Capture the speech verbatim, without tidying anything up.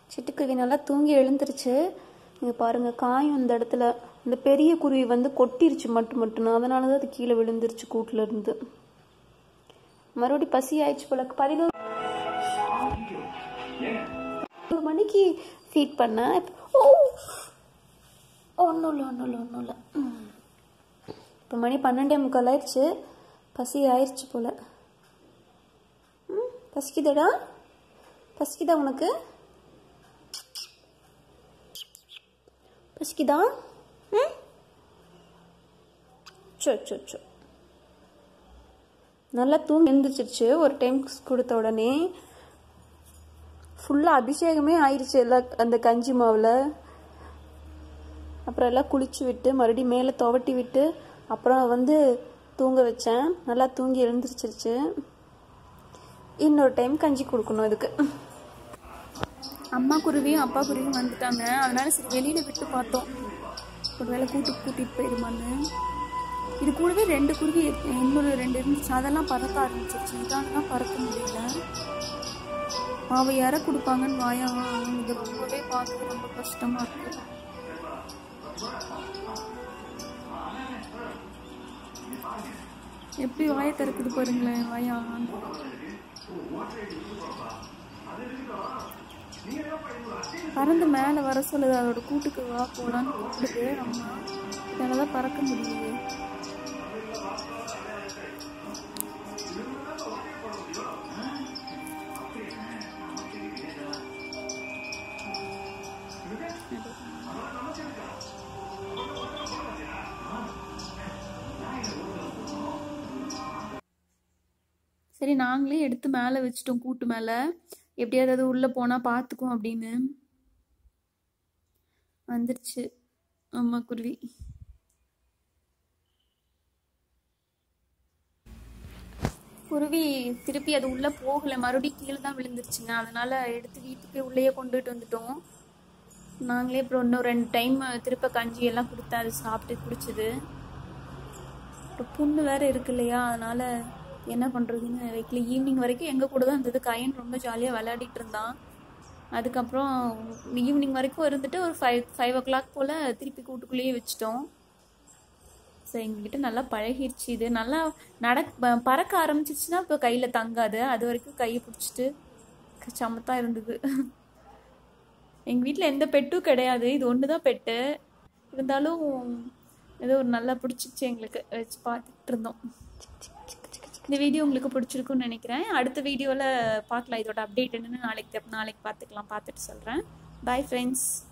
சிட்டுக்குருவி நல்லா தூங்கி எழுந்துருச்சு. இங்கே பாருங்கள், காயும் இந்த இடத்துல இந்த பெரிய குருவி வந்து கொட்டிருச்சு மட்டும் மட்டும் அதனால தான் அது கீழே விழுந்துருச்சு கூட்டில் இருந்து. மறுபடியும் பசி ஆயிடுச்சு போல. பதினோரு மணிக்கு ஃபீட் பண்ணேன். ஓ ஒன்றும் இல்லை ஒன்றும் இல்லை ஒன்றும் இல்லை இப்போ மணி பன்னெண்டே முக்கால் ஆயிடுச்சு. பசி ஆயிடுச்சு போல. ம் பசிக்குதடா? பசிக்குதா உனக்கு? பசிக்குதா? ம் சோ சோ சோ நல்லா தூங்கி எழுந்திரிச்சிருச்சு. ஒரு டைம் கொடுத்த உடனே ஃபுல்லாக அபிஷேகமே ஆயிடுச்சு எல்லாம் அந்த கஞ்சி மாவில். அப்புறம் எல்லாம் குளிச்சு விட்டு மறுபடியும் மேலே துவட்டி விட்டு அப்புறம் வந்து தூங்க வச்சேன். நல்லா தூங்கி எழுந்திரிச்சிருச்சு. இன்னொரு டைம் கஞ்சி கொடுக்கணும் இதுக்கு. அம்மா குருவியும் அப்பா குருவியும் வந்துட்டாங்க. அதனால சரி வெளியில் விட்டு பார்த்தோம், ஒரு வேளை கூட்டுக்கு கூட்டிகிட்டு போயிடுமான்னு. இது கூடவே ரெண்டு குருவி இன்னொரு ரெண்டு இருந்துச்சு, அதெல்லாம் பறக்க ஆரம்பிச்சிருச்சு. இதானதான் பறக்க முடியல. மாவை யார கொடுப்பாங்கன்னு வாயா. இது ரொம்பவே பார்க்க ரொம்ப கஷ்டமா இருக்கு. எப்படி வாயை திறக்குது பாருங்களேன். வாயா பறந்து மேலே வர சொல்லுது. அதோட கூட்டுக்கு வா போலான்னு கூப்பிடுது அம்மா. இதனாலதான் பறக்க முடியுது. சரி நாங்களே எடுத்து மேலே வச்சிட்டோம், கூட்டு மேலே. எப்படியாவது அது உள்ளே போனால் பார்த்துக்கும் அப்படின்னு. வந்துருச்சு அம்மா குருவி. குருவி திருப்பி அது உள்ளே போகலை, மறுபடியும் கீழே தான் விழுந்துருச்சுங்க. அதனால எடுத்து வீட்டுக்கு உள்ளேயே கொண்டுட்டு வந்துட்டோம். நாங்களே அப்புறம் இன்னும் ரெண்டு டைம் திருப்ப கஞ்சி எல்லாம் கொடுத்தா அது சாப்பிட்டு குடிச்சுது. அப்புறம் புண்ணு வேற இருக்கு இல்லையா, அதனால என்ன பண்ணுறதுன்னு வைக்கல. ஈவினிங் வரைக்கும் எங்கள் கூட தான் இருந்தது. கயன் ரொம்ப ஜாலியாக விளையாடிட்டு இருந்தான். அதுக்கப்புறம் ஈவினிங் வரைக்கும் இருந்துட்டு ஒரு ஃபைவ் ஃபைவ் ஓ கிளாக் போல் திருப்பி கூட்டுக்குள்ளேயே வச்சிட்டோம். ஸோ எங்ககிட்ட நல்லா பழகிடுச்சு. இது நல்லா நடக் பறக்க ஆரம்பிச்சிச்சுன்னா இப்போ கையில் தங்காது. அது வரைக்கும் கையை பிடிச்சிட்டு சமத்தான் இருந்தது. எங்கள் வீட்டில் எந்த பெட்டும் கிடையாது, இது ஒன்று தான் பெட்டு. இருந்தாலும் ஏதோ ஒரு நல்லா பிடிச்சிச்சு, எங்களுக்கு வச்சு பார்த்துட்டு இருந்தோம். இந்த வீடியோ உங்களுக்கு பிடிச்சிருக்குன்னு நினைக்கிறேன். அடுத்த வீடியோவில் பார்க்கலாம் இதோட அப்டேட் என்னன்னு. நாளைக்கு நாளைக்கு பார்த்துக்கலாம், பார்த்துட்டு சொல்கிறேன். Bye friends.